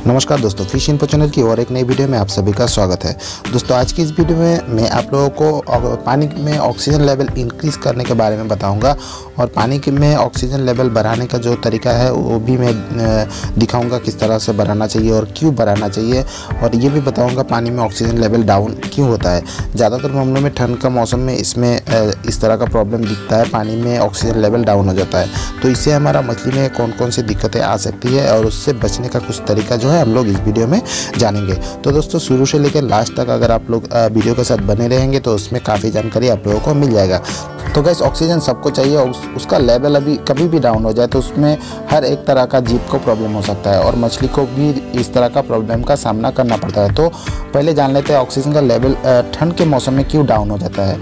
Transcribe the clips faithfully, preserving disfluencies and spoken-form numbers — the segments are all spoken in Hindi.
नमस्कार दोस्तों, फिश इन्फो चैनल की और एक नई वीडियो में आप सभी का स्वागत है। दोस्तों आज की इस वीडियो में मैं आप लोगों को पानी में ऑक्सीजन लेवल इंक्रीज़ करने के बारे में बताऊंगा और पानी में ऑक्सीजन लेवल बढ़ाने का जो तरीका है वो भी मैं दिखाऊंगा किस तरह से बढ़ाना चाहिए और क्यों बढ़ाना चाहिए, और ये भी बताऊँगा पानी में ऑक्सीजन लेवल डाउन क्यों होता है। ज़्यादातर मामलों में ठंड का मौसम में इसमें इस तरह का प्रॉब्लम दिखता है, पानी में ऑक्सीजन लेवल डाउन हो जाता है। तो इससे हमारा मछली में कौन कौन सी दिक्कतें आ सकती है और उससे बचने का कुछ तरीका जो है हम लोग इस वीडियो में जानेंगे। तो दोस्तों शुरू से लेकर लास्ट तक अगर आप लोग वीडियो के साथ बने रहेंगे तो उसमें काफ़ी जानकारी आप लोगों को मिल जाएगा। तो गैस ऑक्सीजन सबको चाहिए और उस, उसका लेवल अभी कभी भी डाउन हो जाए तो उसमें हर एक तरह का जीव को प्रॉब्लम हो सकता है और मछली को भी इस तरह का प्रॉब्लम का सामना करना पड़ता है। तो पहले जान लेते हैं ऑक्सीजन का लेवल ठंड के मौसम में क्यों डाउन हो जाता है।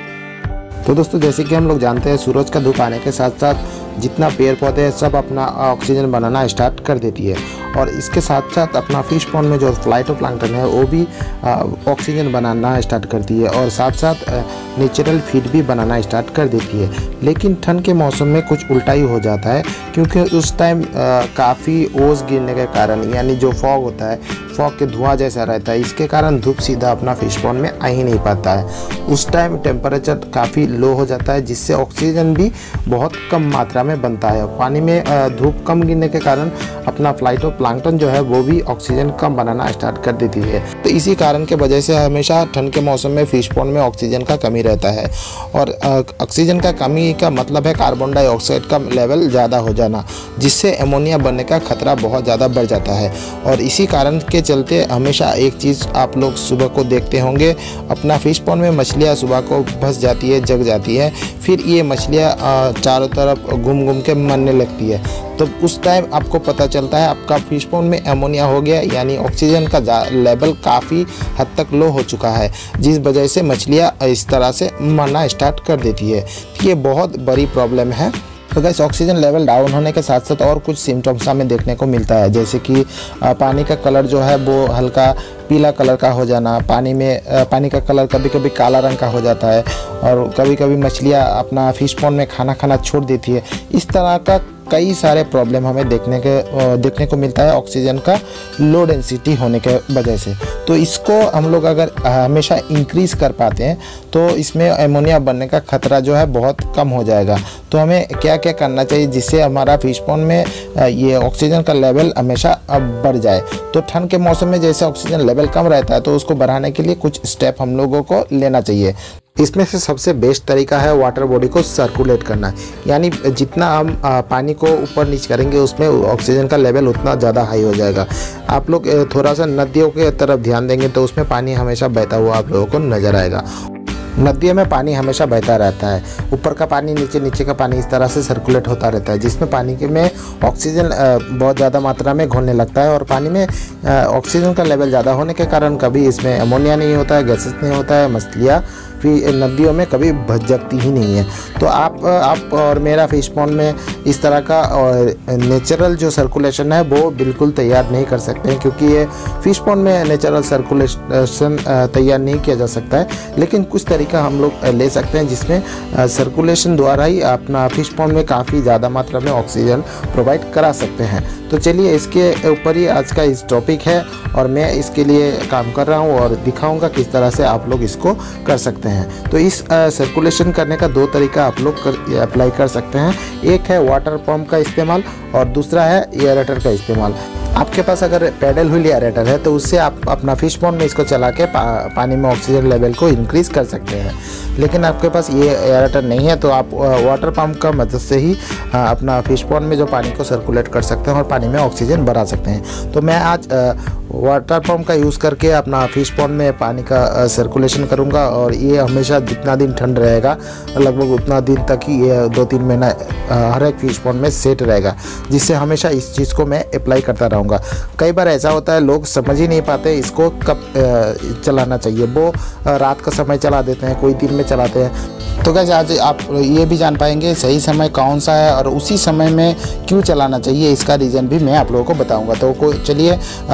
तो दोस्तों जैसे कि हम लोग जानते हैं सूरज का धूप आने के साथ साथ जितना पेड़ पौधे हैं सब अपना ऑक्सीजन बनाना स्टार्ट कर देती है और इसके साथ साथ अपना फिश पॉन्ड में जो फाइटोप्लैंक्टन है वो भी ऑक्सीजन बनाना स्टार्ट करती है और साथ साथ नेचुरल फीड भी बनाना स्टार्ट कर देती है। लेकिन ठंड के मौसम में कुछ उल्टा ही हो जाता है क्योंकि उस टाइम काफ़ी ओस गिरने के कारण यानी जो फॉग होता है, फॉग के धुआं जैसा रहता है, इसके कारण धूप सीधा अपना फिश पॉन्ड में आ ही नहीं पाता है। उस टाइम टेम्परेचर काफ़ी लो हो जाता है जिससे ऑक्सीजन भी बहुत कम मात्रा में बनता है। पानी में धूप कम गिरने के कारण अपना फाइटोप्लैंक्टन जो है वो भी ऑक्सीजन कम बनाना स्टार्ट कर देती है। तो इसी कारण के वजह से हमेशा ठंड के मौसम में फिश पॉन्ड में ऑक्सीजन का कमी रहता है और ऑक्सीजन का कमी का मतलब है कार्बन डाइऑक्साइड का लेवल ज़्यादा हो जाना, जिससे एमोनिया बनने का खतरा बहुत ज़्यादा बढ़ जाता है। और इसी कारण के चलते हमेशा एक चीज़ आप लोग सुबह को देखते होंगे, अपना फिश पॉन्ड में मछलियाँ सुबह को फंस जाती है, जग जाती है, फिर ये मछलियाँ चारों तरफ घूम घूम के मरने लगती है। तो उस टाइम आपको पता चलता है आपका फिश पॉन्ड में एमोनिया हो गया, यानी ऑक्सीजन का लेवल काफ़ी हद तक लो हो चुका है, जिस वजह से मछलियाँ इस तरह से मरना स्टार्ट कर देती है। ये बहुत बड़ी प्रॉब्लम है। तो गैस ऑक्सीजन लेवल डाउन होने के साथ साथ और कुछ सिम्टम्स हमें देखने को मिलता है, जैसे कि पानी का कलर जो है वो हल्का पीला कलर का हो जाना, पानी में पानी का कलर कभी कभी काला रंग का हो जाता है और कभी कभी मछलियाँ अपना फिश पॉन्ड में खाना खाना छोड़ देती है। इस तरह का कई सारे प्रॉब्लम हमें देखने के देखने को मिलता है ऑक्सीजन का लो डेंसिटी होने के वजह से। तो इसको हम लोग अगर हमेशा इंक्रीज़ कर पाते हैं तो इसमें एमोनिया बनने का खतरा जो है बहुत कम हो जाएगा। तो हमें क्या क्या करना चाहिए जिससे हमारा फिश पॉन्ड में ये ऑक्सीजन का लेवल हमेशा बढ़ जाए। तो ठंड के मौसम में जैसे ऑक्सीजन लेवल कम रहता है तो उसको बढ़ाने के लिए कुछ स्टेप हम लोगों को लेना चाहिए। इसमें से सबसे बेस्ट तरीका है वाटर बॉडी को सर्कुलेट करना, यानी जितना हम पानी को ऊपर नीचे करेंगे उसमें ऑक्सीजन का लेवल उतना ज़्यादा हाई हो जाएगा। आप लोग थोड़ा सा नदियों के तरफ ध्यान देंगे तो उसमें पानी हमेशा बहता हुआ आप लोगों को नज़र आएगा। नदियों में पानी हमेशा बहता रहता है, ऊपर का पानी नीचे, नीचे का पानी इस तरह से सर्कुलेट होता रहता है, जिसमें पानी के में ऑक्सीजन बहुत ज़्यादा मात्रा में घुलने लगता है और पानी में ऑक्सीजन का लेवल ज़्यादा होने के कारण कभी इसमें अमोनिया नहीं होता है, गैसेस नहीं होता है, मछलियाँ फिर नदियों में कभी भटकती ही नहीं है। तो आप आप और मेरा फिश पॉन्ड में इस तरह का और नेचुरल जो सर्कुलेशन है वो बिल्कुल तैयार नहीं कर सकते हैं, क्योंकि ये फिश पॉन्ड में नेचुरल सर्कुलेशन तैयार नहीं किया जा सकता है। लेकिन कुछ तरीका हम लोग ले सकते हैं जिसमें सर्कुलेशन द्वारा ही अपना फिश पॉन्ड में काफ़ी ज़्यादा मात्रा में ऑक्सीजन प्रोवाइड करा सकते हैं। तो चलिए इसके ऊपर ही आज का इस टॉपिक है और मैं इसके लिए काम कर रहा हूँ और दिखाऊंगा किस तरह से आप लोग इसको कर सकते हैं। तो इस सर्कुलेशन करने का दो तरीका आप लोग कर, अप्लाई कर सकते हैं। एक है वाटर पंप का इस्तेमाल और दूसरा है एयरेटर का इस्तेमाल। आपके पास अगर पैडल व्हील एयरेटर है तो उससे आप अपना फिश पॉन्ड में इसको चला के पा, पानी में ऑक्सीजन लेवल को इंक्रीज़ कर सकते हैं। लेकिन आपके पास ये एयरेटर नहीं है तो आप वाटर पंप का मदद से ही अपना फिश पॉन्ड में जो पानी को सर्कुलेट कर सकते हैं और पानी में ऑक्सीजन बढ़ा सकते हैं। तो मैं आज वाटर पंप का यूज़ करके अपना फिश पॉन्ड में पानी का सर्कुलेशन करूँगा और ये हमेशा जितना दिन ठंड रहेगा लगभग उतना दिन तक ही ये दो तीन महीना हर एक फिश पॉन्ड में सेट रहेगा, जिससे हमेशा इस चीज़ को मैं अप्लाई करता रहूँगा। कई बार ऐसा होता है लोग समझ ही नहीं पाते इसको कब चलाना चाहिए, वो रात का समय चला देते हैं, कोई दिन में चलाते हैं। तो गाइस आज आप ये भी जान पाएंगे सही समय कौन सा है और उसी समय में क्यों चलाना चाहिए, इसका रीज़न भी मैं आप लोगों को बताऊंगा। तो को चलिए अपना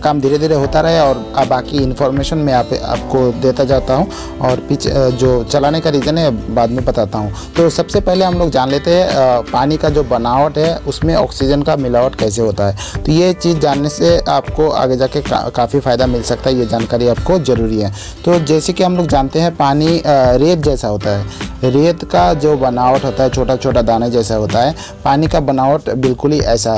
काम धीरे धीरे होता रहे और बाकी इन्फॉर्मेशन मैं आप, आपको देता जाता हूँ और पीछे जो चलाने का रीज़न है बाद में बताता हूँ। तो सबसे पहले हम लोग जान लेते हैं पानी का जो बनावट है उसमें ऑक्सीजन का मिलावट कैसे होता है। तो ये चीज़ जानने से आपको आगे जाके का, काफ़ी फ़ायदा मिल सकता है, ये जानकारी आपको ज़रूरी है। तो जैसे कि हम लोग जानते हैं पानी रेत जैसा होता है, रेत का जो बनावट होता है छोटा छोटा दाने जैसा होता है, पानी का बनावट बिल्कुल ही ऐसा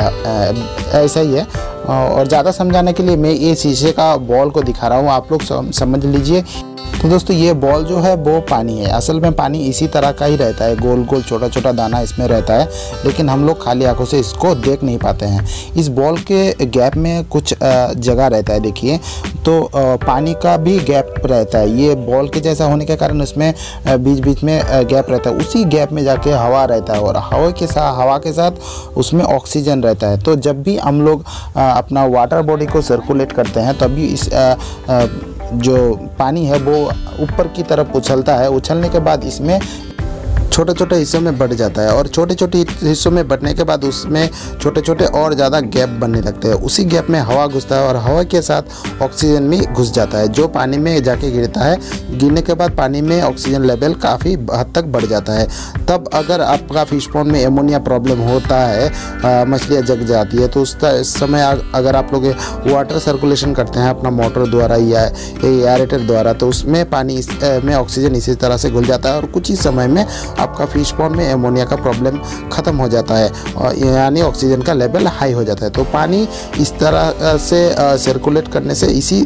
ऐसा ही है। और ज़्यादा समझाने के लिए मैं ये शीशे का बॉल को दिखा रहा हूँ, आप लोग समझ लीजिए। तो दोस्तों ये बॉल जो है वो पानी है, असल में पानी इसी तरह का ही रहता है, गोल गोल छोटा छोटा दाना इसमें रहता है, लेकिन हम लोग खाली आंखों से इसको देख नहीं पाते हैं। इस बॉल के गैप में कुछ जगह रहता है, देखिए तो पानी का भी गैप रहता है। ये बॉल के जैसा होने के कारण इसमें बीच बीच में गैप रहता है, उसी गैप में जाके हवा रहता है और हवा के साथ हवा के साथ उसमें ऑक्सीजन रहता है। तो जब भी हम लोग अपना वाटर बॉडी को सर्कुलेट करते हैं तभी इस आ, आ, जो पानी है वो ऊपर की तरफ उछलता है, उछलने के बाद इसमें छोटे छोटे हिस्सों में बढ़ जाता है और छोटे छोटे हिस्सों में बढ़ने के बाद उसमें छोटे छोटे और ज़्यादा गैप बनने लगते हैं। उसी गैप में हवा घुसता है और हवा के साथ ऑक्सीजन भी घुस जाता है, जो पानी में जाके गिरता है। गिरने के बाद पानी में ऑक्सीजन लेवल काफ़ी हद तक बढ़ जाता है। तब अगर आपका फिश पॉन्ड में एमोनिया प्रॉब्लम होता है, मछलियाँ जग जाती है, तो उस समय अगर आप लोग वाटर सर्कुलेशन करते हैं अपना मोटर द्वारा या एयरेटर द्वारा, तो उसमें पानी में ऑक्सीजन इसी तरह से घुल जाता है और कुछ ही समय में आपका फिश पॉन्ड में एमोनिया का प्रॉब्लम ख़त्म हो जाता है और यानी ऑक्सीजन का लेवल हाई हो जाता है। तो पानी इस तरह से सर्कुलेट करने से इसी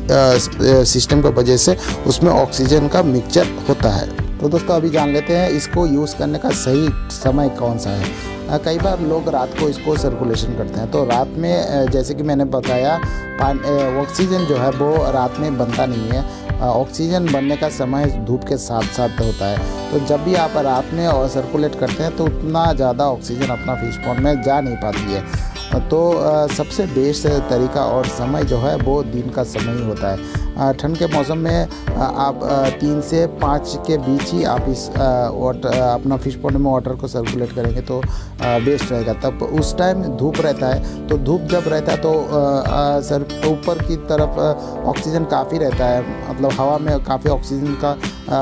सिस्टम की वजह से उसमें ऑक्सीजन का मिक्सचर होता है। तो दोस्तों अभी जान लेते हैं इसको यूज़ करने का सही समय कौन सा है। कई बार लोग रात को इसको सर्कुलेशन करते हैं, तो रात में जैसे कि मैंने बताया ऑक्सीजन जो है वो रात में बनता नहीं है, ऑक्सीजन बनने का समय धूप के साथ साथ होता है। तो जब भी आप रात में और सर्कुलेट करते हैं तो उतना ज़्यादा ऑक्सीजन अपना फिश पॉन्ड में जा नहीं पाती है। तो सबसे बेस्ट तरीका और समय जो है वो दिन का समय ही होता है। ठंड के मौसम में आप तीन से पाँच के बीच ही आप इस वाटर अपना फिश पॉन्ड में वाटर को सर्कुलेट करेंगे तो बेस्ट रहेगा। तब उस टाइम धूप रहता है, तो धूप जब रहता है तो सर ऊपर की तरफ ऑक्सीजन काफ़ी रहता है, मतलब हवा में काफ़ी ऑक्सीजन का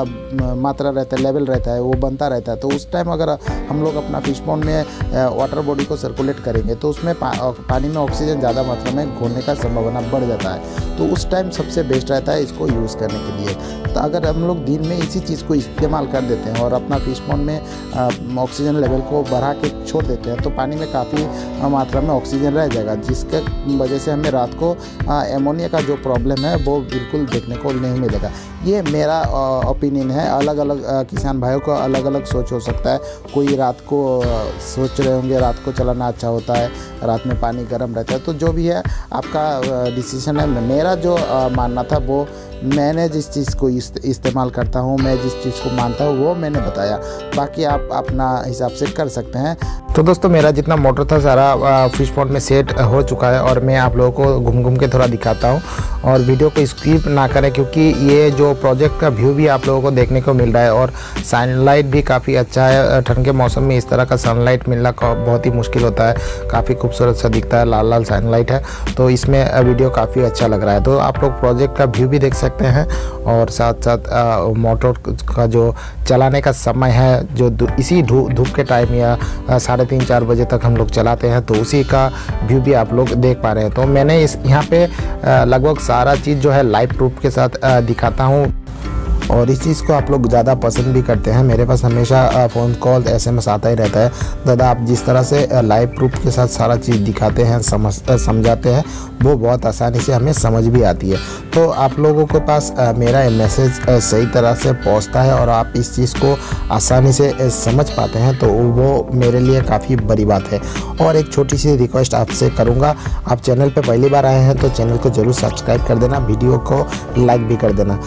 मात्रा रहता है, लेवल रहता है, वो बनता रहता है। तो उस टाइम अगर हम लोग अपना फिश पॉन्ड में वाटर बॉडी को सर्कुलेट करेंगे तो उसमें पा, पानी में ऑक्सीजन ज़्यादा मात्रा में घुलने का संभावना बढ़ जाता है। तो उस टाइम सबसे बेस्ट रहता है इसको यूज़ करने के लिए। तो अगर हम लोग दिन में इसी चीज़ को इस्तेमाल कर देते हैं और अपना फिश पॉन्ड में ऑक्सीजन लेवल को बढ़ा के छोड़ देते हैं तो पानी में काफ़ी मात्रा में ऑक्सीजन रह जाएगा, जिसके वजह से हमें रात को एमोनिया का जो प्रॉब्लम है वो बिल्कुल देखने को नहीं मिलेगा। ये मेरा ओपिनियन है, अलग अलग किसान भाइयों को अलग अलग सोच हो सकता है। कोई रात को सोच रहे होंगे रात को चलाना अच्छा होता है, रात में पानी गर्म रहता है। तो जो भी है आपका डिसीजन है। मेरा जो मानना था वो मैंने जिस चीज़ को इस्तेमाल करता हूँ, मैं जिस चीज़ को मानता हूँ वो मैंने बताया, बाकी आप अपना हिसाब से कर सकते हैं। तो दोस्तों मेरा जितना मोटर था सारा फिश पॉन्ड में सेट हो चुका है और मैं आप लोगों को घूम घूम के थोड़ा दिखाता हूँ और वीडियो को स्किप ना करें, क्योंकि ये जो प्रोजेक्ट का व्यू भी आप लोगों को देखने को मिल रहा है और सनलाइट भी काफ़ी अच्छा है। ठंड के मौसम में इस तरह का सनलाइट मिलना बहुत ही मुश्किल होता है, काफ़ी खूबसूरत सा दिखता है, लाल लाल सनलाइट है। तो इसमें वीडियो काफ़ी अच्छा लग रहा है। तो आप लोग प्रोजेक्ट का व्यू भी देख सकते हैं और साथ साथ मोटर का जो चलाने का समय है, जो इसी धूप के टाइम या साढ़े तीन चार बजे तक हम लोग चलाते हैं, तो उसी का व्यू भी आप लोग देख पा रहे हैं। तो मैंने इस यहाँ पे लगभग सारा चीज़ जो है लाइव प्रूफ के साथ दिखाता हूँ और इस चीज़ को आप लोग ज़्यादा पसंद भी करते हैं। मेरे पास हमेशा फ़ोन कॉल एसएमएस आता ही रहता है, दादा आप जिस तरह से लाइव प्रूफ के साथ सारा चीज़ दिखाते हैं, समझ समझाते हैं, वो बहुत आसानी से हमें समझ भी आती है। तो आप लोगों के पास मेरा मैसेज सही तरह से पहुंचता है और आप इस चीज़ को आसानी से समझ पाते हैं, तो वो मेरे लिए काफ़ी बड़ी बात है। और एक छोटी सी रिक्वेस्ट आपसे करूँगा, आप चैनल पर पहली बार आए हैं तो चैनल को ज़रूर सब्सक्राइब कर देना, वीडियो को लाइक भी कर देना।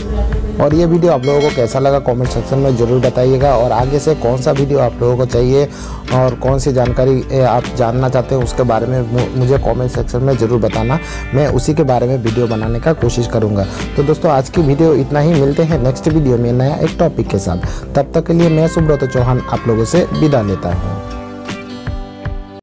और ये वीडियो आप लोगों को कैसा लगा कमेंट सेक्शन में ज़रूर बताइएगा और आगे से कौन सा वीडियो आप लोगों को चाहिए और कौन सी जानकारी आप जानना चाहते हैं उसके बारे में मुझे कमेंट सेक्शन में ज़रूर बताना, मैं उसी के बारे में वीडियो बनाने का कोशिश करूँगा। तो दोस्तों आज की वीडियो इतना ही, मिलते हैं नेक्स्ट वीडियो में नया एक टॉपिक के साथ। तब तक के लिए मैं सुब्रत चौहान आप लोगों से विदा लेता हूँ।